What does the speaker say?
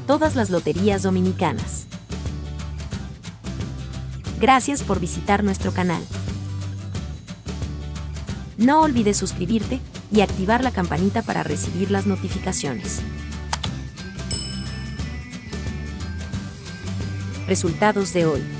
todas las loterías dominicanas. Gracias por visitar nuestro canal. No olvides suscribirte y activar la campanita para recibir las notificaciones. Resultados de hoy.